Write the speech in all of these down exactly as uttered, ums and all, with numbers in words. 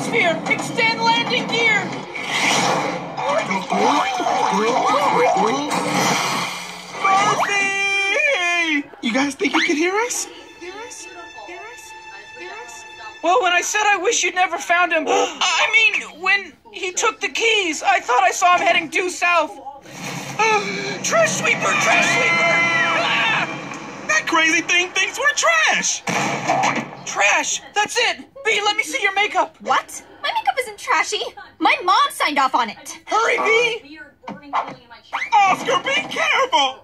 atmosphere! Extend landing gear! Murphy! You guys think you can hear us? Hear us? Hear us? Hear us? Well, when I said I wish you'd never found him, I mean, when he took the keys, I thought I saw him heading due south. Uh, trash sweeper! Trash sweeper! Ah! That crazy thing thinks we're trash! Trash! That's it! B, let me see your makeup! What? My makeup isn't trashy. My mom signed off on it. Hurry, B! Oscar, be careful!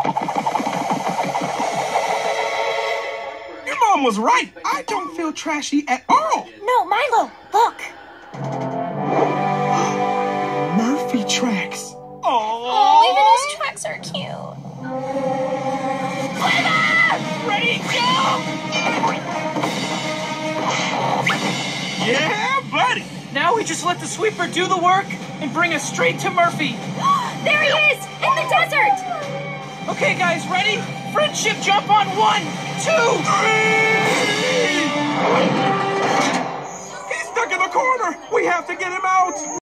Your mom was right. I don't feel trashy at all. No, Milo, look. Murphy tracks. Oh, even his tracks are cute. Ready, go! Yeah, buddy. Now we just let the sweeper do the work and bring us straight to Murphy. There he is, in the desert. Okay, guys, ready? Friendship jump on one, two, three! He's stuck in the corner. We have to get him out.